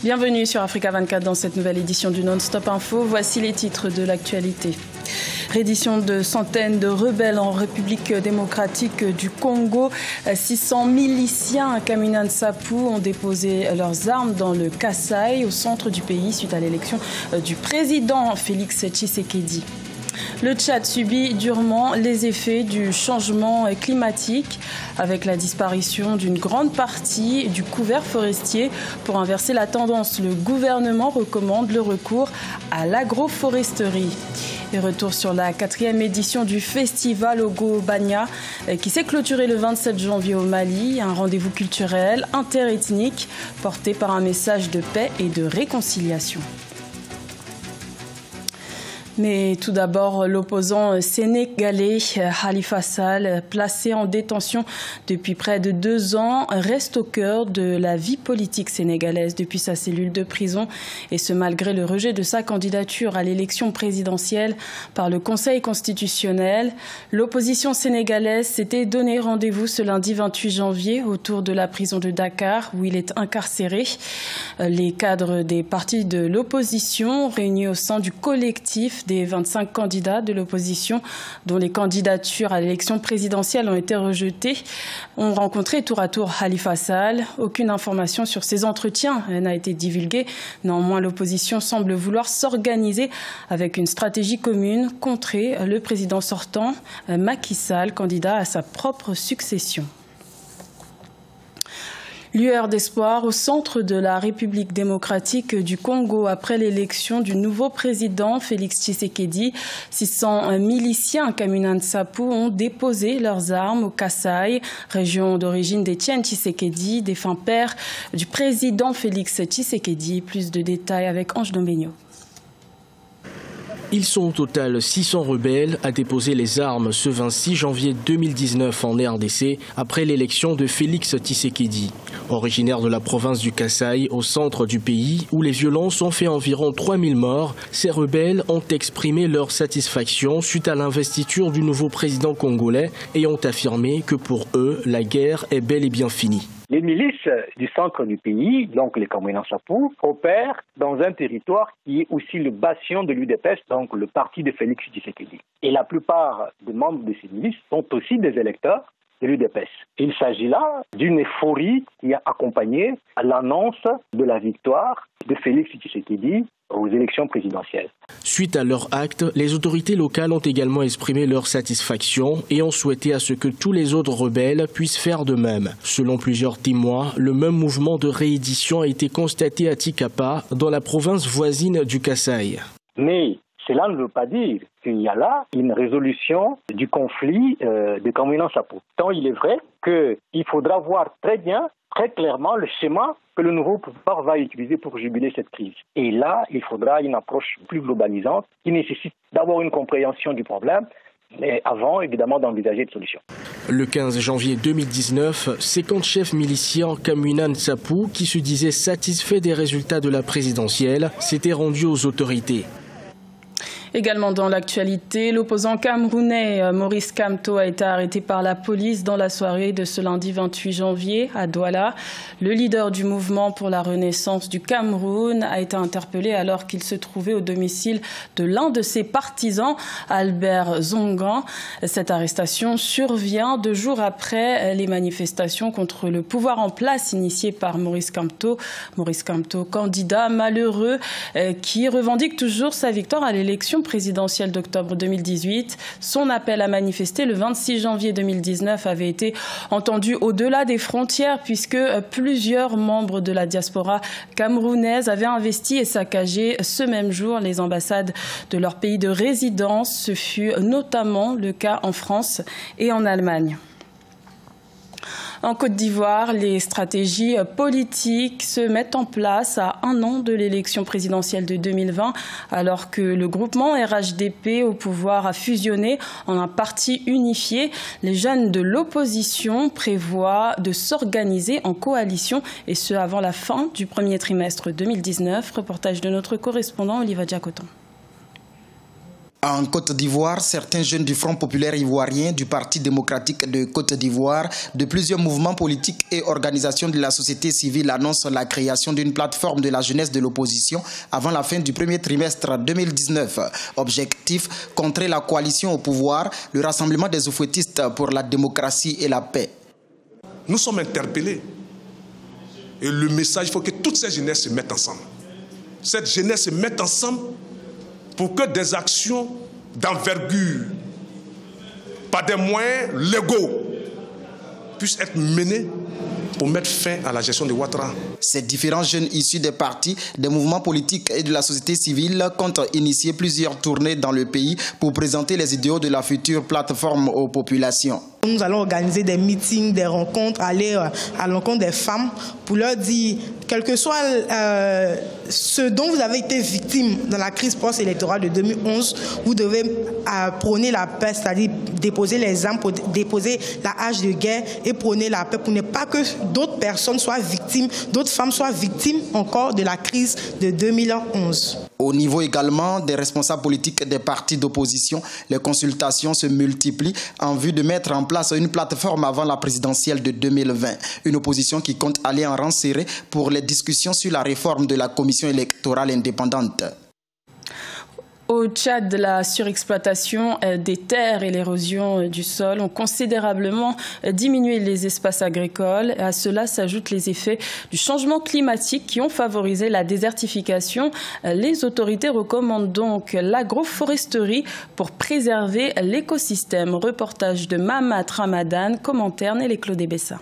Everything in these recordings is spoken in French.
Bienvenue sur Africa 24 dans cette nouvelle édition du Non-Stop Info. Voici les titres de l'actualité. Reddition de centaines de rebelles en République démocratique du Congo. 600 miliciens à Kamina Nsapu ont déposé leurs armes dans le Kasai, au centre du pays, suite à l'élection du président Félix Tshisekedi. Le Tchad subit durement les effets du changement climatique avec la disparition d'une grande partie du couvert forestier. Pour inverser la tendance, le gouvernement recommande le recours à l'agroforesterie. Et retour sur la 4e édition du festival Ogo Banya qui s'est clôturé le 27 janvier au Mali. Un rendez-vous culturel interethnique porté par un message de paix et de réconciliation. Mais tout d'abord, l'opposant sénégalais Khalifa Sall, placé en détention depuis près de 2 ans, reste au cœur de la vie politique sénégalaise depuis sa cellule de prison. Et ce, malgré le rejet de sa candidature à l'élection présidentielle par le Conseil constitutionnel. L'opposition sénégalaise s'était donné rendez-vous ce lundi 28 janvier autour de la prison de Dakar, où il est incarcéré. Les cadres des partis de l'opposition, réunis au sein du collectif des 25 candidats de l'opposition dont les candidatures à l'élection présidentielle ont été rejetées, ont rencontré tour à tour Khalifa Sall. Aucune information sur ces entretiens n'a été divulguée. Néanmoins, l'opposition semble vouloir s'organiser avec une stratégie commune, contrer le président sortant Macky Sall, candidat à sa propre succession. Lueur d'espoir au centre de la République démocratique du Congo après l'élection du nouveau président Félix Tshisekedi. 600 miliciens à Kamina Nsapu ont déposé leurs armes au Kasai, région d'origine d'Étienne Tshisekedi, défunt père du président Félix Tshisekedi. Plus de détails avec Ange Dombegno. Ils sont au total 600 rebelles à déposer les armes ce 26 janvier 2019 en RDC après l'élection de Félix Tshisekedi. Originaire de la province du Kasai, au centre du pays, où les violences ont fait environ 3000 morts, ces rebelles ont exprimé leur satisfaction suite à l'investiture du nouveau président congolais et ont affirmé que pour eux, la guerre est bel et bien finie. Les milices du centre du pays, donc les Kamina Nsapu, opèrent dans un territoire qui est aussi le bastion de l'UDPS, donc le parti de Félix Tshisekedi. Et la plupart des membres de ces milices sont aussi des électeurs de l'UDPS. Il s'agit là d'une euphorie qui a accompagné l'annonce de la victoire de Félix Tshisekedi aux élections présidentielles. Suite à leur acte, les autorités locales ont également exprimé leur satisfaction et ont souhaité à ce que tous les autres rebelles puissent faire de même. Selon plusieurs témoins, le même mouvement de réédition a été constaté à Tikapa, dans la province voisine du Kasai. Mais cela ne veut pas dire qu'il y a là une résolution du conflit de Kamina Nsapu. Tant il est vrai qu'il faudra voir très clairement le schéma que le nouveau pouvoir va utiliser pour juguler cette crise. Et là, il faudra une approche plus globalisante qui nécessite d'avoir une compréhension du problème, mais avant, évidemment, d'envisager des solutions. Le 15 janvier 2019, 50 chefs miliciens Kamina Nsapu, qui se disaient satisfaits des résultats de la présidentielle, s'étaient rendus aux autorités. Également dans l'actualité, l'opposant camerounais Maurice Kamto a été arrêté par la police dans la soirée de ce lundi 28 janvier à Douala. Le leader du mouvement pour la renaissance du Cameroun a été interpellé alors qu'il se trouvait au domicile de l'un de ses partisans, Albert Zongan. Cette arrestation survient 2 jours après les manifestations contre le pouvoir en place initiées par Maurice Kamto. Maurice Kamto, candidat malheureux qui revendique toujours sa victoire à l'élection présidentielle d'octobre 2018. Son appel à manifester le 26 janvier 2019 avait été entendu au-delà des frontières puisque plusieurs membres de la diaspora camerounaise avaient investi et saccagé ce même jour les ambassades de leur pays de résidence. Ce fut notamment le cas en France et en Allemagne. En Côte d'Ivoire, les stratégies politiques se mettent en place à 1 an de l'élection présidentielle de 2020, alors que le groupement RHDP au pouvoir a fusionné en un parti unifié. Les jeunes de l'opposition prévoient de s'organiser en coalition, et ce avant la fin du premier trimestre 2019. Reportage de notre correspondant Oliva Diacotan. En Côte d'Ivoire, certains jeunes du Front populaire ivoirien, du Parti démocratique de Côte d'Ivoire, de plusieurs mouvements politiques et organisations de la société civile annoncent la création d'une plateforme de la jeunesse de l'opposition avant la fin du premier trimestre 2019. Objectif, contrer la coalition au pouvoir, le rassemblement des oufouettistes pour la démocratie et la paix. Nous sommes interpellés. Et le message, il faut que toutes ces jeunesses se mettent ensemble. Cette jeunesse se mette ensemble pour que des actions d'envergure, par des moyens légaux, puissent être menées pour mettre fin à la gestion de Ouattara. Ces différents jeunes issus des partis, des mouvements politiques et de la société civile comptent initier plusieurs tournées dans le pays pour présenter les idéaux de la future plateforme aux populations. Nous allons organiser des meetings, des rencontres, aller à l'encontre des femmes pour leur dire, quel que soit ce dont vous avez été victime dans la crise post-électorale de 2011, vous devez prôner la paix, c'est-à-dire déposer les armes, pour déposer la hache de guerre et prôner la paix pour ne pas que d'autres personnes soient victimes, d'autres femmes soient victimes encore de la crise de 2011. Au niveau également des responsables politiques des partis d'opposition, les consultations se multiplient en vue de mettre en place une plateforme avant la présidentielle de 2020. Une opposition qui compte aller en rang serré pour les discussions sur la réforme de la commission électorale indépendante. Au Tchad, la surexploitation des terres et l'érosion du sol ont considérablement diminué les espaces agricoles. À cela s'ajoutent les effets du changement climatique qui ont favorisé la désertification. Les autorités recommandent donc l'agroforesterie pour préserver l'écosystème. Reportage de Mamat Ramadan, commentaire Nelly Claude Bessa.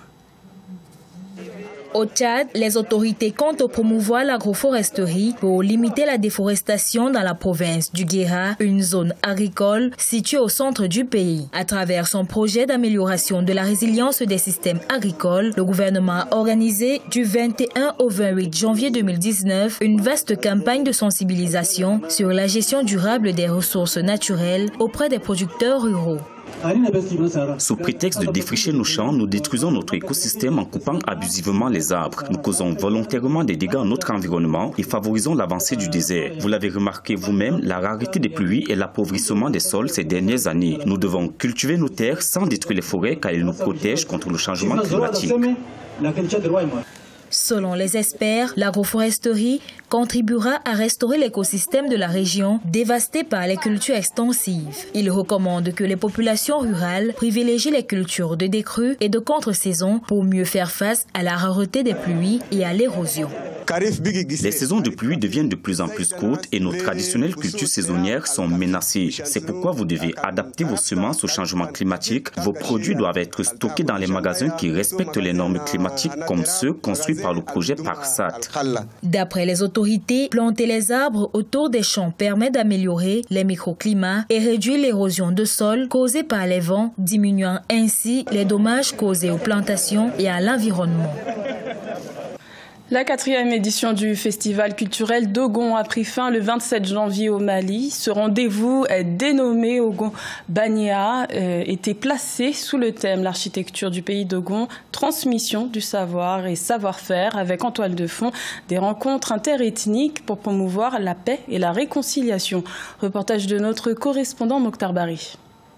Au Tchad, les autorités comptent promouvoir l'agroforesterie pour limiter la déforestation dans la province du Guéra, une zone agricole située au centre du pays. À travers son projet d'amélioration de la résilience des systèmes agricoles, le gouvernement a organisé du 21 au 28 janvier 2019 une vaste campagne de sensibilisation sur la gestion durable des ressources naturelles auprès des producteurs ruraux. Sous prétexte de défricher nos champs, nous détruisons notre écosystème en coupant abusivement les arbres. Nous causons volontairement des dégâts à notre environnement et favorisons l'avancée du désert. Vous l'avez remarqué vous-même, la rareté des pluies et l'appauvrissement des sols ces dernières années. Nous devons cultiver nos terres sans détruire les forêts car elles nous protègent contre le changement climatique. Selon les experts, l'agroforesterie contribuera à restaurer l'écosystème de la région dévasté par les cultures extensives. Ils recommandent que les populations rurales privilégient les cultures de décrue et de contre-saison pour mieux faire face à la rareté des pluies et à l'érosion. Les saisons de pluie deviennent de plus en plus courtes et nos traditionnelles cultures saisonnières sont menacées. C'est pourquoi vous devez adapter vos semences au changement climatique. Vos produits doivent être stockés dans les magasins qui respectent les normes climatiques comme ceux construits par le projet Parsat. D'après les autorités, planter les arbres autour des champs permet d'améliorer les microclimats et réduire l'érosion de sol causée par les vents, diminuant ainsi les dommages causés aux plantations et à l'environnement. La 4e édition du festival culturel Dogon a pris fin le 27 janvier au Mali. Ce rendez-vous dénommé Ogon Bania était placé sous le thème l'architecture du pays Dogon, transmission du savoir et savoir-faire, avec en toile de fond des rencontres interethniques pour promouvoir la paix et la réconciliation. Reportage de notre correspondant Mokhtar Bari.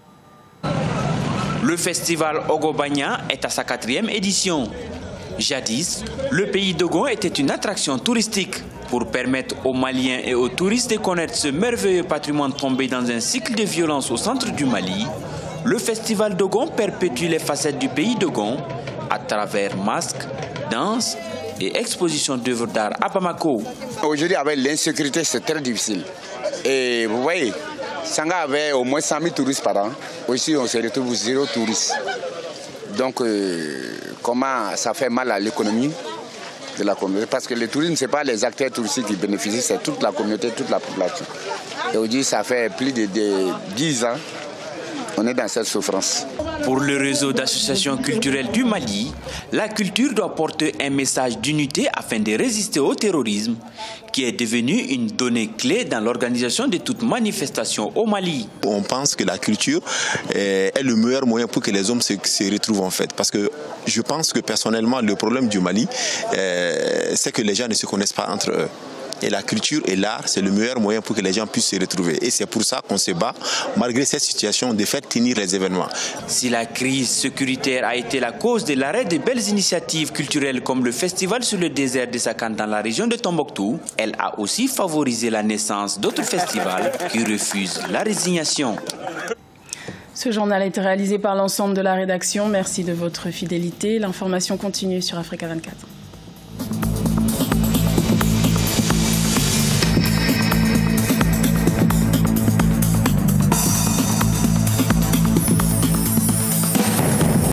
Le festival Ogon Bania est à sa 4e édition. Jadis, le pays Dogon était une attraction touristique pour permettre aux Maliens et aux touristes de connaître ce merveilleux patrimoine tombé dans un cycle de violence au centre du Mali. Le festival Dogon perpétue les facettes du pays Dogon à travers masques, danses et expositions d'œuvres d'art à Bamako. Aujourd'hui, avec l'insécurité, c'est très difficile. Et vous voyez, Sanga avait au moins 100 000 touristes par an. Aussi, on se retrouve 0 touristes. Donc, comment ça fait mal à l'économie de la communauté? Parce que le tourisme, ce n'est pas les acteurs touristiques qui bénéficient, c'est toute la communauté, toute la population. Et aujourd'hui, ça fait plus de 10 ans on est dans cette souffrance. Pour le réseau d'associations culturelles du Mali, la culture doit porter un message d'unité afin de résister au terrorisme, qui est devenu une donnée clé dans l'organisation de toute manifestation au Mali. On pense que la culture est le meilleur moyen pour que les hommes se retrouvent en fait. Parce que je pense que personnellement, le problème du Mali, c'est que les gens ne se connaissent pas entre eux. Et la culture et l'art, c'est le meilleur moyen pour que les gens puissent se retrouver. Et c'est pour ça qu'on se bat, malgré cette situation, de faire tenir les événements. Si la crise sécuritaire a été la cause de l'arrêt de belles initiatives culturelles comme le festival sur le désert de Sakan dans la région de Tombouctou, elle a aussi favorisé la naissance d'autres festivals qui refusent la résignation. Ce journal a été réalisé par l'ensemble de la rédaction. Merci de votre fidélité. L'information continue sur Africa 24.